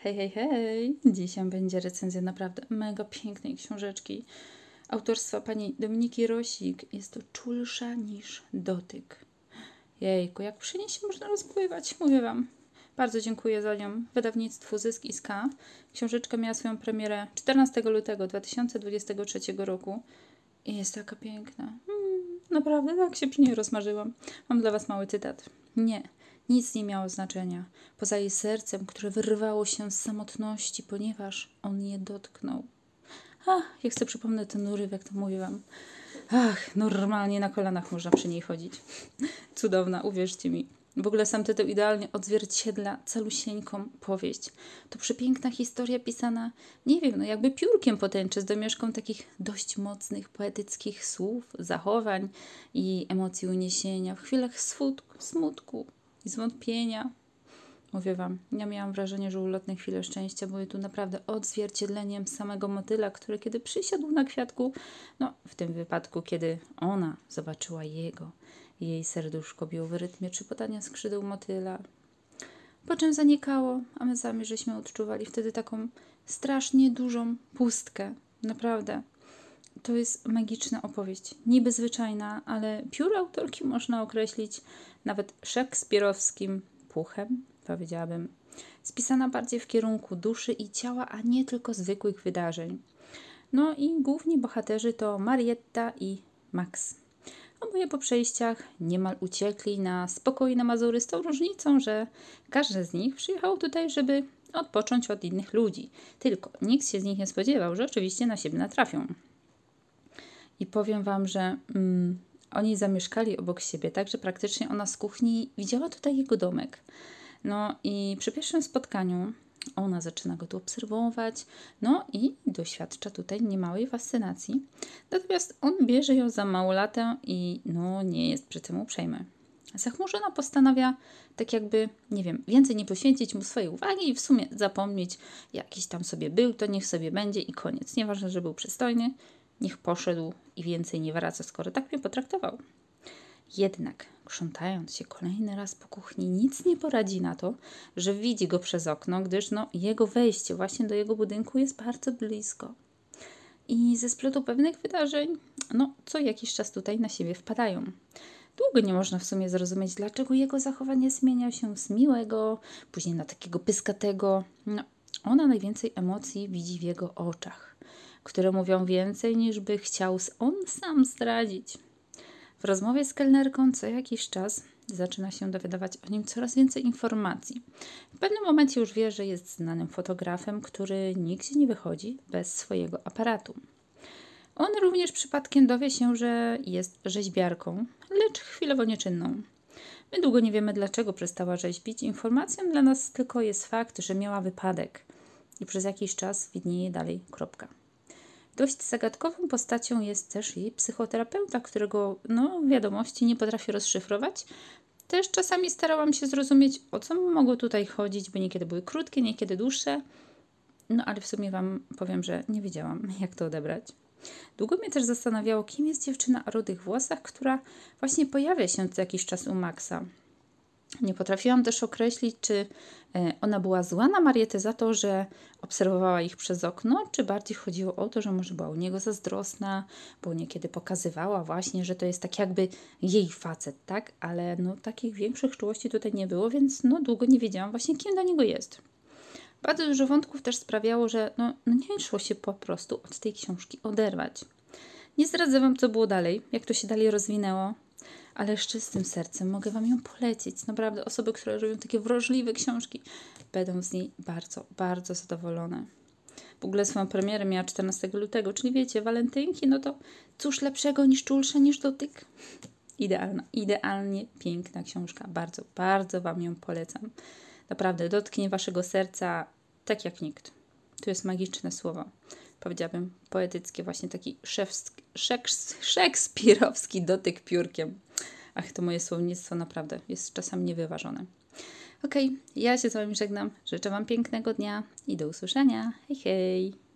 Hej, hej, hej! Dzisiaj będzie recenzja naprawdę mega pięknej książeczki autorstwa pani Dominiki Rosik. Jest to czulsza niż dotyk. Jejku, jak przy niej się można rozpływać, mówię Wam. Bardzo dziękuję za nią wydawnictwu Zysk i Ska. Książeczka miała swoją premierę 14 lutego 2023 roku i jest taka piękna. Naprawdę tak się przy niej rozmarzyłam. Mam dla Was mały cytat. Nic nie miało znaczenia, poza jej sercem, które wyrwało się z samotności, ponieważ on je dotknął. Jak sobie przypomnę ten urywek, to mówię Wam. Normalnie na kolanach można przy niej chodzić. Cudowna, uwierzcie mi. W ogóle sam tytuł idealnie odzwierciedla calusieńką powieść. To przepiękna historia pisana, nie wiem, jakby piórkiem po tęczy z domieszką takich dość mocnych, poetyckich słów, zachowań i emocji uniesienia w chwilach smutku i zwątpienia. Mówię Wam, ja miałam wrażenie, że ulotne chwile szczęścia były tu naprawdę odzwierciedleniem samego motyla, który kiedy przysiadł na kwiatku, w tym wypadku, kiedy ona zobaczyła jego, jej serduszko biło w rytmie trzypotania skrzydeł motyla, po czym zanikało, a my sami żeśmy odczuwali wtedy taką strasznie dużą pustkę. Naprawdę. To jest magiczna opowieść. Niby zwyczajna, ale pióro autorki można określić nawet szekspirowskim puchem, powiedziałabym. Spisana bardziej w kierunku duszy i ciała, a nie tylko zwykłych wydarzeń. I główni bohaterzy to Marietta i Max. Oboje po przejściach niemal uciekli na spokojne Mazury z tą różnicą, że każdy z nich przyjechał tutaj, żeby odpocząć od innych ludzi. Tylko nikt się z nich nie spodziewał, że oczywiście na siebie natrafią. I powiem Wam, że oni zamieszkali obok siebie, tak, że praktycznie ona z kuchni widziała tutaj jego domek. I przy pierwszym spotkaniu ona zaczyna go tu obserwować, i doświadcza tutaj niemałej fascynacji. Natomiast on bierze ją za małolatę i nie jest przy tym uprzejmy. Zachmurzona postanawia tak jakby, więcej nie poświęcić mu swojej uwagi i w sumie zapomnieć, jakiś tam sobie był, to niech sobie będzie i koniec. Nieważne, że był przystojny, niech poszedł i więcej nie wraca, skoro tak mnie potraktował. Jednak, krzątając się kolejny raz po kuchni, nic nie poradzi na to, że widzi go przez okno, gdyż jego wejście właśnie do jego budynku jest bardzo blisko. I ze splotu pewnych wydarzeń, co jakiś czas tutaj na siebie wpadają. Długo nie można w sumie zrozumieć, dlaczego jego zachowanie zmienia się z miłego, później na takiego pyskatego. Ona najwięcej emocji widzi w jego oczach, które mówią więcej niż by chciał on sam zdradzić. W rozmowie z kelnerką co jakiś czas zaczyna się dowiadywać o nim coraz więcej informacji. W pewnym momencie już wie, że jest znanym fotografem, który nigdzie nie wychodzi bez swojego aparatu. On również przypadkiem dowie się, że jest rzeźbiarką, lecz chwilowo nieczynną. My długo nie wiemy, dlaczego przestała rzeźbić. Informacją dla nas tylko jest fakt, że miała wypadek i przez jakiś czas widnieje dalej kropka. Dość zagadkową postacią jest też jej psychoterapeuta, którego wiadomości nie potrafię rozszyfrować. Też czasami starałam się zrozumieć, o co mogło tutaj chodzić, bo niekiedy były krótkie, niekiedy dłuższe. Ale w sumie Wam powiem, że nie wiedziałam, jak to odebrać. Długo mnie też zastanawiało, kim jest dziewczyna o rudych włosach, która właśnie pojawia się co jakiś czas u Maxa. Nie potrafiłam też określić, czy ona była zła na Marietę za to, że obserwowała ich przez okno, czy bardziej chodziło o to, że może była u niego zazdrosna, bo niekiedy pokazywała właśnie, że to jest tak jakby jej facet, tak? Ale takich większych czułości tutaj nie było, więc długo nie wiedziałam właśnie, kim dla niego jest. Bardzo dużo wątków też sprawiało, że nie szło się po prostu od tej książki oderwać. Nie zdradzę Wam, co było dalej, jak to się dalej rozwinęło, ale z czystym sercem mogę Wam ją polecić. Naprawdę osoby, które robią takie wrażliwe książki, będą z niej bardzo, bardzo zadowolone. W ogóle swoją premierę miała 14 lutego, czyli wiecie, walentynki, to cóż lepszego niż czulsza niż dotyk? Idealnie piękna książka. Bardzo, bardzo Wam ją polecam. Naprawdę, dotknie Waszego serca tak jak nikt. Tu jest magiczne słowo. Powiedziałabym poetyckie, właśnie taki szekspirowski dotyk piórkiem. To moje słownictwo naprawdę jest czasami niewyważone. Ja się z Wami żegnam. Życzę Wam pięknego dnia i do usłyszenia. Hej, hej!